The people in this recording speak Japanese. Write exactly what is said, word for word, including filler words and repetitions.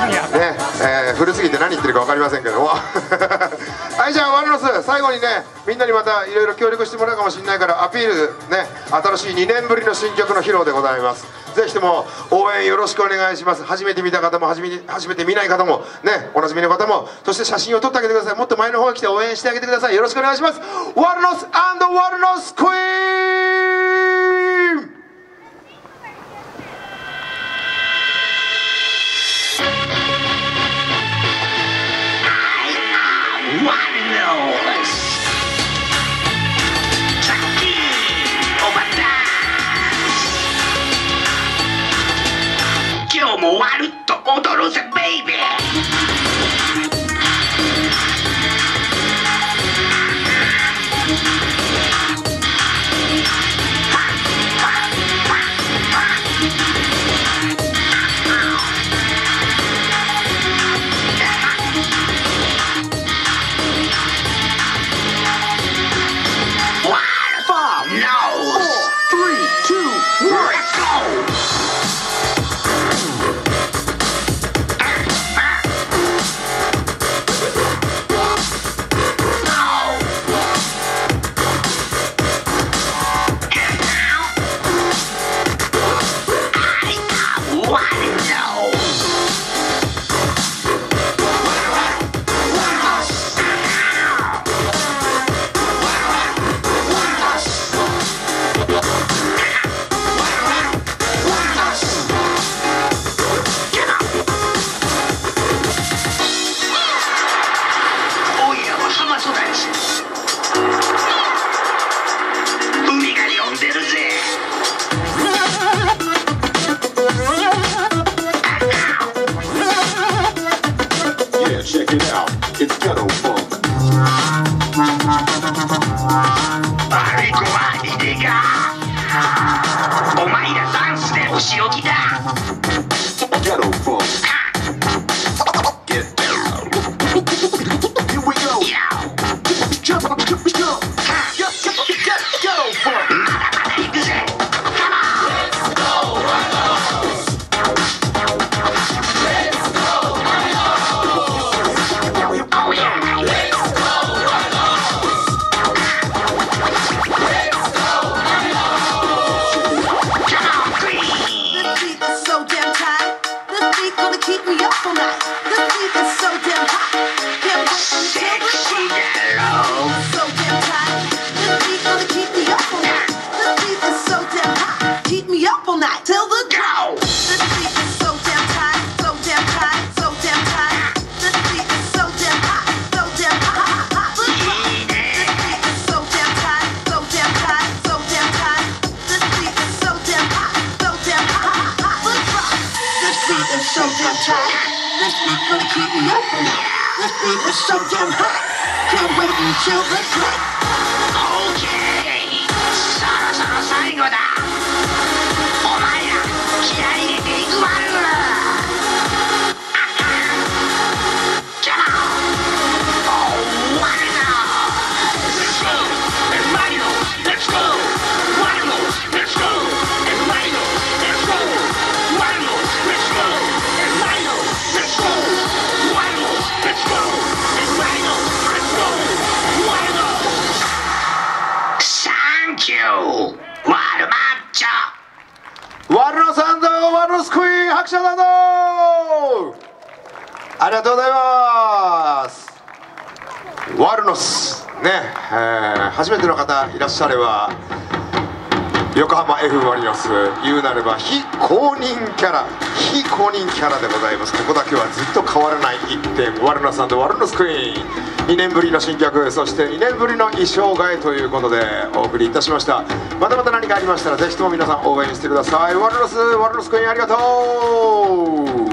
ね、えー、古すぎて何言ってるか分かりませんけどもはい、じゃあワルノス最後にね、みんなにまたいろいろ協力してもらうかもしれないからアピールね、新しいにねんぶりの新曲の披露でございます。ぜひとも応援よろしくお願いします。初めて見た方も初めて初めて見ない方もね、おなじみの方も、そして写真を撮ってあげてください。もっと前の方に来て応援してあげてください。よろしくお願いします。ワルノス&ワルノスクイーン。 今日もワルっと踊ろうぜベイビー。 Check it out, it's ghetto funk. 悪い子はヒデがお前らダンスでお仕置きだ。 Ghetto funk. Get down. Here we go. Jump, jump, jump. Ghetto funk. まだまだ行くぜ。 Keep me up all night. The beat is so damn hot. Can't wait until the clock. So damn tight. The beat gonna keep me up all night. The beat is so damn hot. Keep me up all night till the go. The beat is so damn tight, so damn tight, so damn tight. The beat is so damn hot, so damn hot, hot. The beat is so damn tight, so damn tight, so damn tight. The beat is so damn hot, so damn hot, hot. This beat is so damn tight. This beat gonna keep me up all night. This beat is so damn hot. Can't wait until the clock. Okay. そろそろ最後だ。お前ら気合い入れていくワル。Come on. Oh, Wario. Let's go. And Mario. Let's go. Wario. Let's go. And Mario. Let's go. Wario. Let's go. And Mario. Let's go. Wario. Let's go. And Mario. Let's go. Wario. Thank you. ワルマッチョ。 ワルノス&ワルノスクイーン、拍手をどうぞ。ありがとうございます。ワルノスね、えー、初めての方いらっしゃれば横浜 F マリノス、言うなれば非公認キャラ非公認キャラでございます。ここだけはずっと変わらない一点、ワルノス&ワルノスクイーン、にねんぶりの新曲、そしてにねんぶりの衣装替えということでお送りいたしました。またまた何かありましたらぜひとも皆さん応援してください。ワルノスワルノスクイーン、ありがとう。